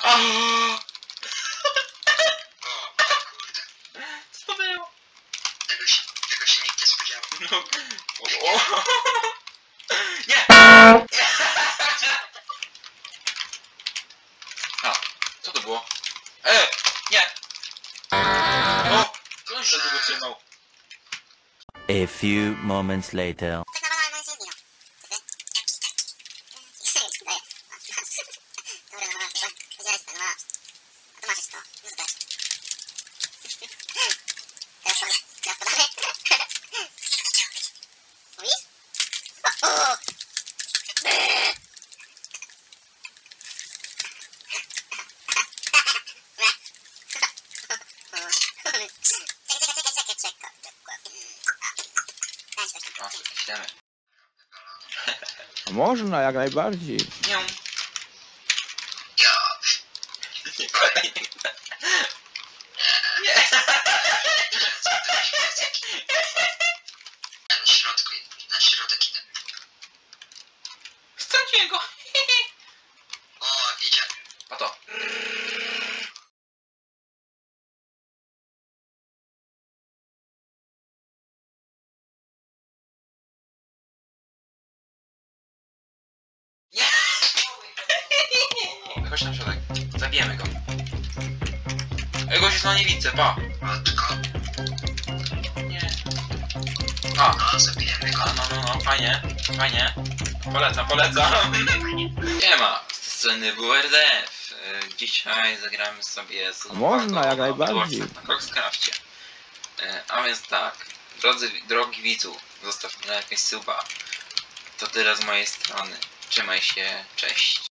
Co to było? Tego się nikt nie spodziewał. No. Nie! A, co to było? Nie! O! Co on się długo trzymał? A few moments later. O, idziemy. Można, jak najbardziej. Nie. Ja. Kolejny. Nie. Na środek idę. Straciłem go. O, idzie. A to. Nie! Chodź na środek. Zabijemy go. Gość jest na niewidce, pa. Matko. Nie. A. No, zabijemy go. No, fajnie. Fajnie. Polecam. Nie ma. Z sceny WRDF. Dzisiaj zagramy sobie z Można, jak najbardziej. na Crocscrafcie. A więc tak. Drogi widzu, zostaw mi na jakieś suba. To tyle z mojej strony. Trzymaj się, cześć.